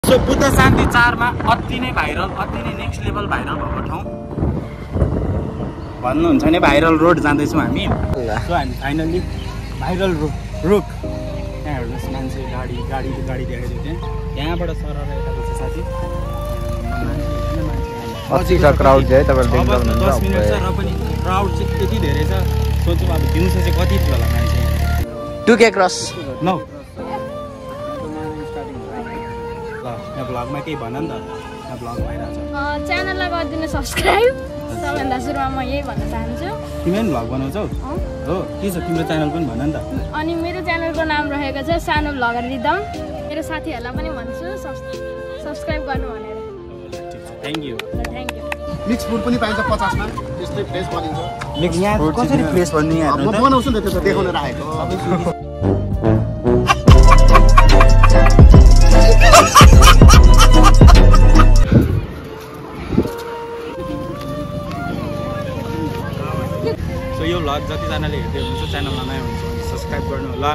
So Buddha शान्ति 4 मा अति नै भाइरल, अति नै नेक्स्ट लेभल भाइरल भएको ठाउँ भन्नुहुन्छ भने भाइरल रोड जाँदैछौँ हामी। सो हामी फाइनल्ली भाइरल रोड त्यहाँ हेर्नुहोस् मान्छे गाडी देखाइदियो त्यहाँ यहाँबाट सरर यता गएको साथी अति छ क्राउड चाहिँ तपाईहरुले देख्न सक्नुहुन्छ। 10 मिनेट छ र पनि क्राउड चाहिँ त्यति धेरै छ। सोचौँ अब दिउँसो चाहिँ कति थियो होला मान्छे 2K क्रस नौ ल यहाँ ब्लगमा केही भन नि त यहाँ ब्लग भइरहेछ। च्यानललाई गरिदिनु सब्स्क्राइब। सबैभन्दा सुरुमा म यही भन्न चाहन्छु। तिमी पनि भ्लग बनाउँछौ हो के छ तिम्रो च्यानल पनि भन नि त। अनि मेरो च्यानलको नाम रहेको छ सानो भ्लगर रिदम। मेरो साथीहरूलाई पनि भन्छु सब्स्क्राइब गर्नु भनेर। Thank you. Thank you. Mix food पनि पाइन्छ 50 मा त्यसले फ्रेस बनिन्छ। मिक्स यहाँ कसरी फ्रेस बन्ने यहाँ म बनाउँछु नि त्यो देखाउन राखेको। सो यो भ्लग जतिजनाले हेर्दै हुनुहुन्छ च्यानलमा नयाँ हुनुहुन्छ भने सब्स्क्राइब गर्नु होला।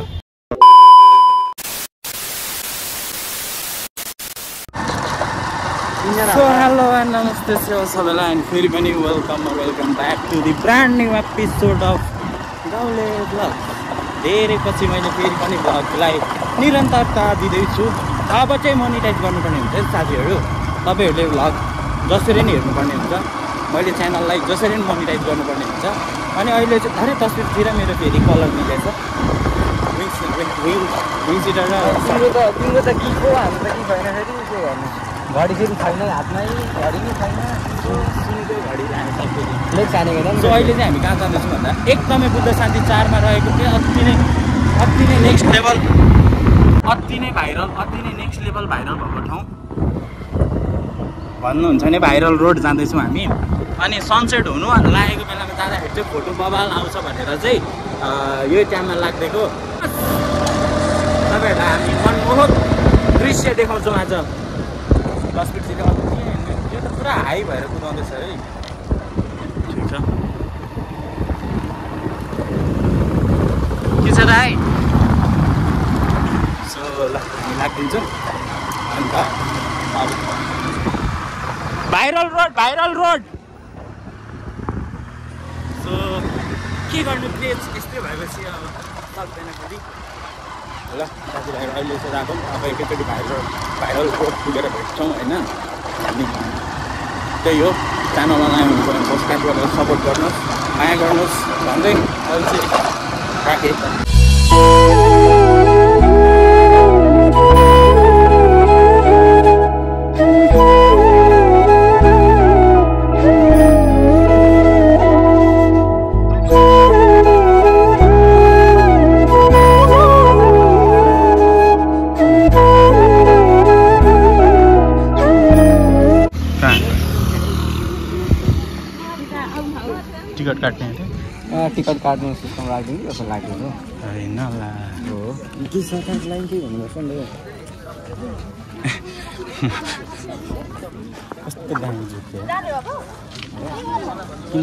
सो हेलो एन्ड नमस्ते सबैलाई अनि फेरि पनि welcome back to the brand new episode of गाउँले भ्लग। धेरै पछि मैले फेरि पनि भ्लगलाई निरन्तरता दिँदैछु। अब चाहिँ मोनिटाइज गर्नुपर्ने हुन्छ साथीहरू। तपाईँहरूले भ्लग जसरी नै हेर्नुपर्ने हुन्छ। मैले च्यानललाई जसरी नै मोनिटाइज गर्नुपर्ने हुन्छ। अनि अहिले चाहिँ धेरै तस्बिरतिर मेरो फेरि कलर मिलेछ। विन्सिटर र तिम्रो त के को हाम्रो त के छैन फेरि के गर्नु। घडी फेरि छैन हातमै घडी नै छैन सुनिकै घडी हामी सबैले लेख जानेको छैन। सो अहिले चाहिँ हामी कहाँ जाँदैछौँ भन्दा एकदमै बुद्ध शान्ति 4 मा रहेको थियो अति नै नेक्स्ट लेभल अति नै भाइरल अति नै नेक्स्ट लेभल भाइरल भएको ठाउँ भन्नुहुन्छ भने भाइरल रोड जाँदैछौँ हामी। अनि सनसेट हुनु लागेको बेलामा जाँदाखेरि चाहिँ फोटो बबाल आउँछ भनेर चाहिँ यही टाइममा लाग्दिएको तपाईँहरूलाई हामी मनमोहक दृश्य देखाउँछौँ आज। तस्बिरतिर यो त पुरा हाई भएर कुदाउँदैछ है। ठिक छ के छ त है। सो ल हामी लाग्दिन्छौँ अन्त अब भाइरल रोड। सो के गर्नु प्लेस यस्तै भएपछि अब सक्दैन फेरि। ल साथीभाइ अहिले चाहिँ राखौँ अब एकैचोटि भाइरल रोड पुगेर भेट्छौँ होइन। हामी त्यही हो च्यानलमा नयाँ हुनुहुन्छ भने सब्सक्राइब गरेर सपोर्ट गर्नुहोस् माया गर्नुहोस् भन्दै अहिले चाहिँ राखेँ। टिकट काट्ने टिकट काट्ने सिस्टम राखिदिनु जस्तो लाग्दैन होइन ला हो के सरकार लाइन के भन्नुपर्छ नि कस्तो दामी जुत्यो किन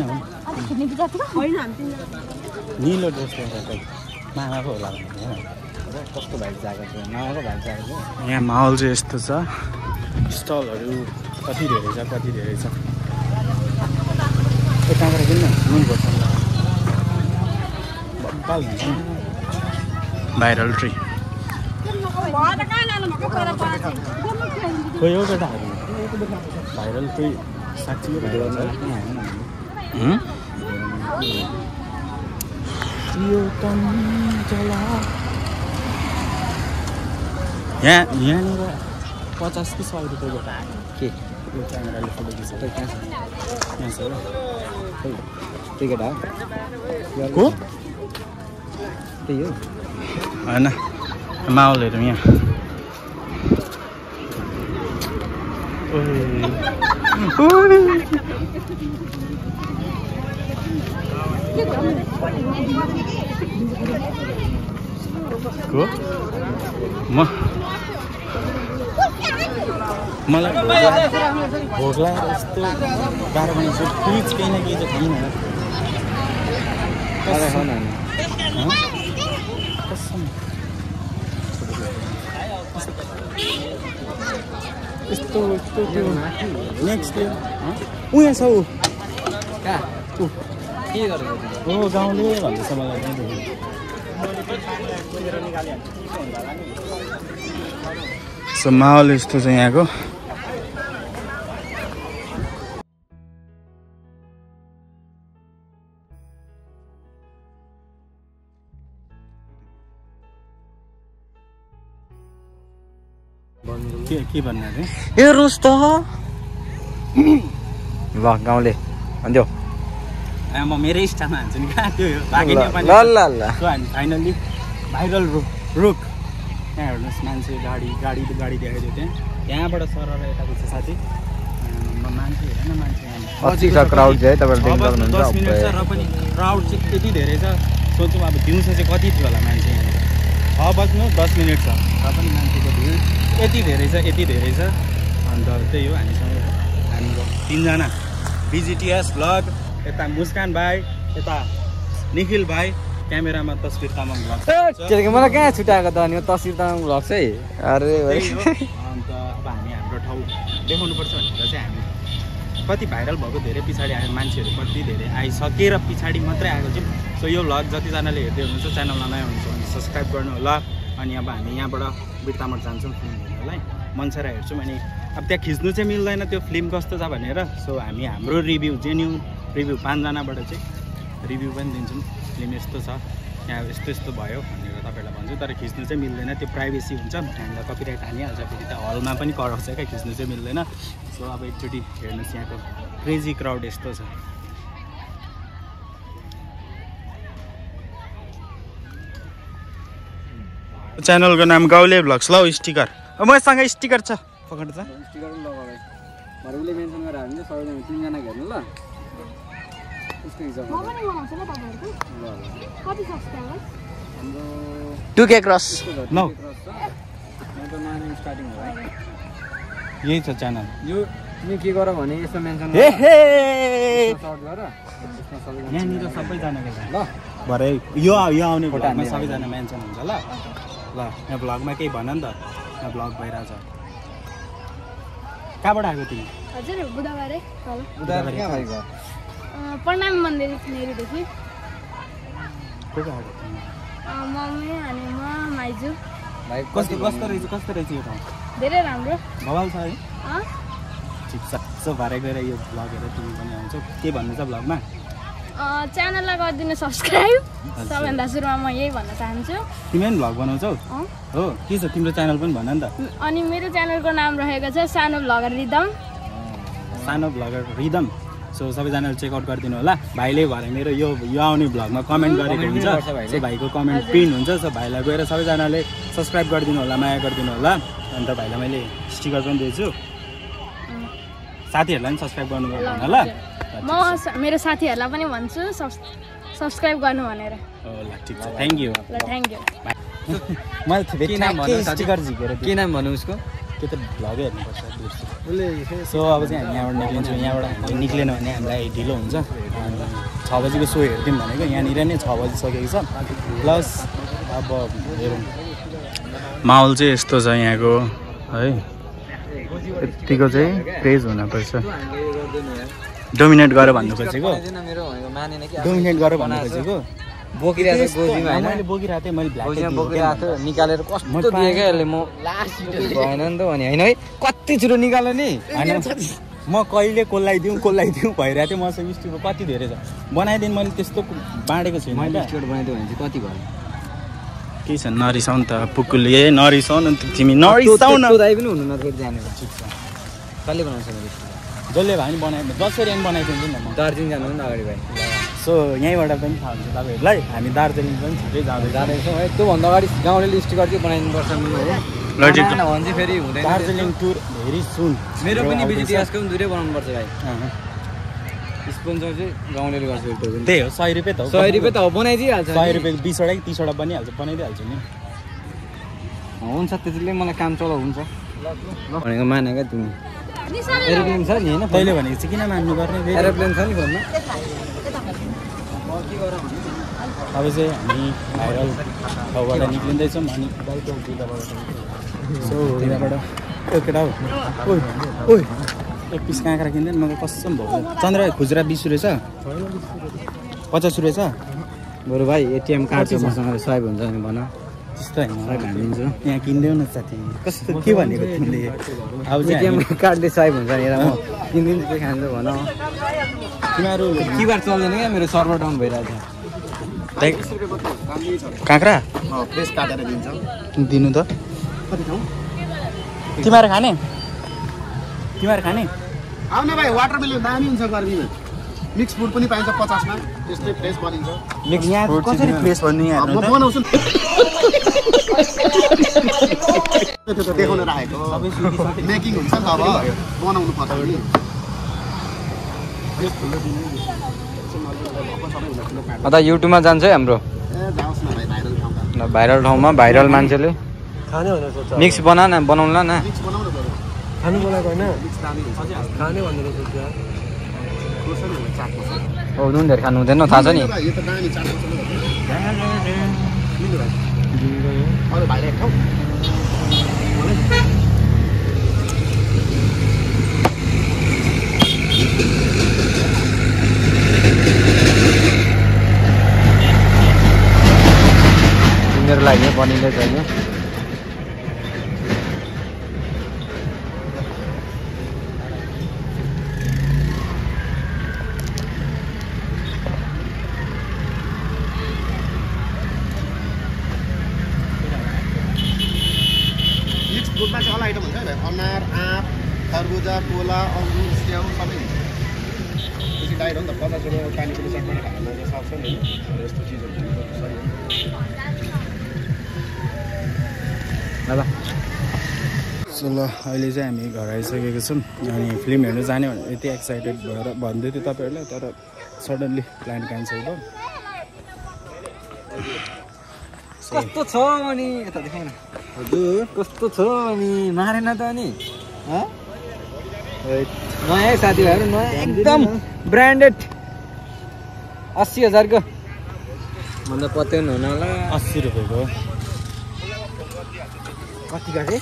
निलो ड्रेस लगाएको मामाको होला कस्तो भाइ जाएको छ मामाको भाइ जाएको छ। यहाँ माहौल चाहिँ यस्तो छ स्टलहरू कति धेरै छ यताबाट किन मनपर्छ बब्बाल हुन्छ नि भाइरल ट्री खोइ हो केटाहरू भाइरल ट्री साँच्ची यहाँनिर 50 कि 100 रुपियाँको के यो क्यामेराले फोटो खिच्छ त कहाँ छ टिकट को त्यही हो होइन माहौलहरू यहाँ को मलाई भोक लागेर यस्तो गाह्रो बनाउँछ प्लिज केही न केही चाहिँ खाउँ न कसम यस्तो त्यो नेक्स्ट उहाँ छ ऊ कहाँ के गरेको हो गाउँले भन्दैछ मलाई सो माहौल यस्तो छ यहाँको के भन्नु अरे हेर्नुहोस् त ल गाउँले भन्थ्यो म मेरै स्टाफमा हान्छु नि कहाँ त्यो बाँकी नेपाली ल ल ल सो हामी फाइनल्ली भाइरल रुख त्यहाँ हेर्नुहोस् मान्छे गाडी देखाइदियो त्यहाँबाट सरर यता पुग्छ साथी मान्छे हेरेन मान्छे कति छ क्राउड चाहिँ तपाईँले देख्नु 10 मिनट छ र पनि क्राउड चाहिँ त्यति धेरै छ सोचौँ अब दिउँसो चाहिँ कति थियो होला मान्छे यहाँ 6 बज्नु 10 मिनट छ र पनि मान्छेको भिड यति धेरै छ अन्त त्यही हो हामीसँग हाम्रो 3 जना बिजिटिएस भ्लग यता मुस्कान भाइ यता निखिल भाइ क्यामेरामा तस्बिर तामाङ भ्लग मलाई कहाँ छुट्याएको त अनि तस्बिर तामाङ भ्लग चाहिँ अरे अन्त अब हामी हाम्रो ठाउँ देखाउनुपर्छ भनेर चाहिँ हामी कति भाइरल भएको धेरै पछाडि आयो मान्छेहरू कति धेरै आइसकेर पछाडि मात्रै आएको छौँ सो यो भ्लग जतिजनाले हेर्दै हुनुहुन्छ च्यानलमा नयाँ हुनुहुन्छ भने सब्सक्राइब गर्नु होला अनि अब हामी यहाँबाट बिर्तामठ जान्छौँ फिल्म हेर्नलाई मनसारा हेर्छौँ अनि अब त्यहाँ खिच्नु चाहिँ मिल्दैन त्यो फिल्म कस्तो छ भनेर सो हामी हाम्रो रिभ्यू जेन्युन रिभ्यू 5 जनाबाट चाहिँ रिभ्यू पनि दिन्छौँ फिल्म यस्तो छ यहाँ यस्तो भयो भनेर तपाईँलाई भन्छु तर खिच्नु चाहिँ मिल्दैन त्यो प्राइभेसी हुन्छ हामीलाई कपिराइट हानिहाल्छ फेरि त हलमा पनि कराउँछ क्या खिच्नु चाहिँ मिल्दैन सो अब एकचोटि हेर्नुहोस् यहाँको क्रेजी क्राउड यस्तो छ च्यानलको नाम गाउँले भ्लग्स ल स्टिकर मसँग स्टिकर छ पकड छ स्टिकर पनि लगाऊ भाइ उसले मेन्सन गरेर हामी चाहिँ सबैजना 3 जना हेर्नु ल म पनि बनाउँछु ल तपाईहरुको कति सब्स्क्राइबर हाम्रो 2K क्रस नौ स्टार्टिङ हो है यही छ च्यानल यो तिमी के गर भने यसमा मेन्सन हे हे सर्च गर यसमा सबैजना यहाँनिर सबैजनाको ल भरे यो आउने भ्लगमा सबैजना मेन्सन हुन्छ ल यहाँ भ्लगमा केही भन नि त यहाँ भ्लग भइरहेछ कहाँबाट आएको तिमी हजुर बुधबारे तल उदाहरण कहाँ भएको प्रणाम मन्दिर नेरीदेखि को आएको तिमी मम्मी अनि म माइजू भाइ कस्तो रहेछ यो ठाउँ धेरै राम्रो भवाल छ है अँ चिप्सो भरे गएर यो भ्लग हेरेर तिमी पनि आउँछौ के भन्नु छ भ्लगमा च्यानललाई गरिदिनु सब्स्क्राइब सबैभन्दा सुरुमा म यही भन्न चाहन्छु तिमी पनि भ्लग बनाउँछौ हो के छ तिम्रो च्यानल पनि भन नि त अनि मेरो च्यानलको नाम रहेको छ सानो भ्लगर रिदम सानो भ्लगर रिदम सो सबैजनाले चेकआउट गरिदिनु होला भाइले भरे मेरो यो आउने भ्लगमा कमेन्ट गरेको हुन्छ सो भाइको कमेन्ट पिन हुन्छ सो भाइलाई गएर सबैजनाले सब्सक्राइब गरिदिनु होला माया गरिदिनु होला अन्त भाइलाई मैले स्टिकर पनि दिएछु साथीहरूलाई पनि सब्सक्राइब गर्नु होला ल म मेरो साथीहरूलाई पनि भन्छु सब्सक्राइब गर्नु भनेर ल ठिक छ थ्याङ्क यू ल थ्याङ्क यू मैले के नाम स्टिकर झिकेर के नाम भन्नु उसको त्यो त भ्लगै हेर्नुपर्छ सो अब चाहिँ हामी यहाँबाट निक्लिन्छौँ यहाँबाट हामीले निक्लेन भने हामीलाई ढिलो हुन्छ 6 बजीको सो हेर्थ्यौँ भनेको यहाँनिर नै 6 बजिसकेको छ प्लस अब हेरौँ माहौल चाहिँ यस्तो छ यहाँको है यतिको चाहिँ क्रेज हुनपर्छ डोमिनेट गर भन्नु खोजेको डोमिनेट गर भन्नु खोजेको बोकिरहेको गोजीमा हैन मैले बोकिरहेको थिएँ मैले ब्ल्याक गोजीमा बोकिरहेको थियो निकालेर कस्तो दिए क्या यसले म लास्ट भएन नि त भने हैन है कति छिटो निकाल्यो नि म कहिले कोल्लाइदिउँ भइरहेको थिएँ मसँग स्टिकर कति धेरै छ बनाइदिनु मैले त्यस्तो बाँडेको छुइनँ मैले स्टिकर बनाइदियो भने चाहिँ कति भयो केही छ नरिसाउ नि त पुकुले नरिसाउ न तिमी नरिसाउ न दाइ पनि हुनु नत्र जानेर ठिक छ कहिले बनाउँछ मैले जसले भए पनि बनायो जसरी पनि बनाइदिन्छु नि म दार्जिलिङ जानु नि अगाडि भाइ सो यहीँबाट पनि थाहा हुन्छ तपाईँहरूलाई हामी दार्जिलिङ पनि छिटै जाँदैछौँ है त्योभन्दा अगाडि गाउँले स्टिकर चाहिँ बनाइदिनुपर्छ हो भने चाहिँ फेरि हुँदैन दार्जिलिङ टुर भेरी सुन मेरो पनि बिजिटिएसको पनि दुईटै बनाउनुपर्छ भाइ स्पोन्सर चाहिँ गाउँले गर्छ त्यही हो 100 रुपियाँ त हो 100 रुपियाँ त हो बनाइदिइहाल्छ 100 रुपियाँ 20 वटा 30 वटा बनिहाल्छ बनाइदिइहाल्छु नि हुन्छ त्यसले मलाई काम चलाउ हुन्छ भनेको माने क्या तिमी एरोप्लेन छ नि होइन तैँले भनेको चाहिँ किन मान्नु गर्ने एरोप्लेन छ नि फोनमा अब चाहिँ हामी भाइरल ठाउँबाट निक्लिँदैछौँ अनि सो यताबाट केटा हो ओइ ओइ एक पिस काँक्रा किन्दैन मलाई कसम भयो चन्द्र खुजुरा 20 रहेछ 50 रहेछ बरु भाइ एटिएम कार्ड छ मसँग स्वाइप हुन्छ नि भन त्यस्तो होइन हालिदिन्छु यहाँ किन्देऊ न साथी कस्तो के भनेको तिमीले अब एटिएम कार्डले स्वाइप हुन्छ नि म किनिदिन्छु के खान्छ भन तिमीहरू किबार चल्दैन क्या मेरो सर्भर डाउन भइरहेको काँक्रा फ्रेस काटेर दिन्छ दिनु त कति ठाउँ तिमीहरू खाने आउन भाइ वाटर मिलन दामी हुन्छ गर्मीमा मिक्स फुड पनि पाइन्छ 50 मा त्यस्तै फ्रेस बनिन्छ मिक्स यहाँ कसरी फ्रेस भन्नु यहाँ म बनाउँछु त्यो त देखाउन राखेको मेकिङ हुन्छ नि त अब बनाउनु पर्छ नि अदा युट्युबमा जान्छ है हाम्रो ए जाओस् न भाइ भाइरल ठाउँमा भाइरल ठाउँमा भाइरल मान्छेले खाने भनेर सोच्छ मिक्स बना न बनाउला न मिक्स बनाउनु पर्यो खानु बोलाको हैन मिक्स दामी हुन्छ खाने भनेर सोच्छ कसरी हुन्छ चाट मसला हो नुन धेरै खानु हुँदैन थाहा छ नि यो त दामी चाट मसला अरे भाइले खाऊ तिनीहरू लागि बनिँदैछ होइन फ्रुटमा चाहिँ अल आइटम हुन्छ है अनार आँप खरबुजा कोला अङ्गुर स्याउ सबै हुन्छ बेसी डाइट हो नि त 50 रुपियाँ पानीपुरी चटपटा खान सक्छ नि यस्तो चिजहरू सही ल सो ल अहिले चाहिँ हामी घर आइसकेको छौँ अनि फिल्म हेर्नु जाने भनेर यति एक्साइटेड भएर भन्दै थियो तपाईँहरूलाई तर सडनली प्लान क्यान्सल भयो कस्तो छ अनि यता देखाउन हजुर कस्तो छ अनि मारेन त अनि नयाँ साथीभाइहरू नयाँ एकदम ब्रान्डेड 80,000 को भन्दा पत्याउनु हुन होला 80 रुपियाँको कति गरे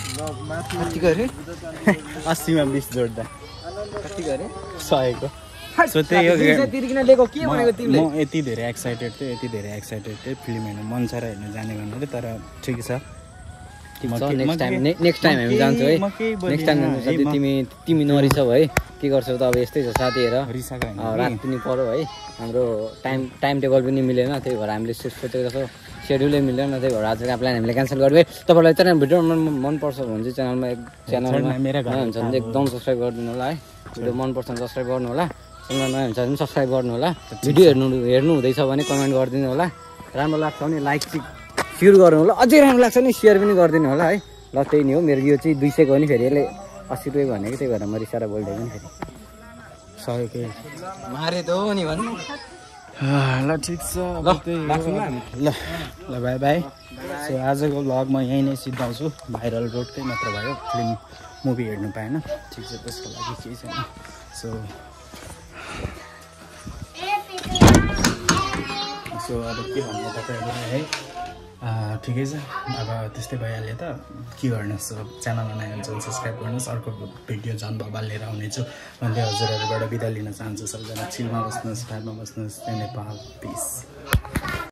80 मा 20 जोड्दा कति गरे 100 को सो त्यही हो तिर्किन लिएको के भनेको तिमीले म यति धेरै एक्साइटेड थिएँ फिल्म हेर्नु मन छ र हेर्नु जाने भनेर तर ठिकै छ नेक्स्ट टाइम हामी जान्छौँ है नेक्स्ट टाइम जानु साथी तिमी नरिसौ है के गर्छौ त अब यस्तै छ साथी हेर रात पनि पऱ्यो है हाम्रो टाइम टेबल पनि मिलेन त्यही भएर हामीले सोचेको छौँ सेड्युलै मिलेन त्यही भएर आजको प्लान हामीले क्यान्सल गर्दै तपाईँलाई चाहिँ भिडियो मनपर्छ भने चाहिँ च्यानलमा नयाँ हुन्छ भने एकदम सब्सक्राइब गरिदिनु होला है भिडियो मनपर्छ भने सब्सक्राइब गर्नु होला च्यानलमा नयाँ हुन्छ भने सब्सक्राइब गर्नु होला भिडियो हेर्नु हुँदैछ भने कमेन्ट गरिदिनु होला राम्रो लाग्छ भने लाइक चाहिँ सेयर गर्नु होला अझै राम्रो लाग्छ भने सेयर पनि गरिदिनु होला है ल त्यही नै हो मेरो यो चाहिँ 200 को हो नि फेरि यसले 80 रुपियाँ भनेको त्यही भएर म रिसाएर बोलिदिएको नि फेरि 100 के मारे त हो नि भन्नु ल ठिक छ ल बाई बाई सो आजको भ्लग म यहीँ नै सिद्धाउँछु भाइरल रोडकै मात्र भयो फिल्म मुभी हेर्नु पाएन ठिक छ त्यसको लागि केही छैन सो अब के भन्नु तपाईँहरूले है ठिकै छ अब त्यस्तै भइहाल्यो त के गर्नुहोस् अब च्यानलमा नयाँ हुन्छ भने सब्सक्राइब गर्नुहोस् अर्को भिडियो झन् भबाल लिएर आउनेछु भन्दै हजुरहरूबाट बिदा लिन चाहन्छु सबैजना चिलमा बस्नुहोस् टाइममा बस्नुहोस् नेपाल पिस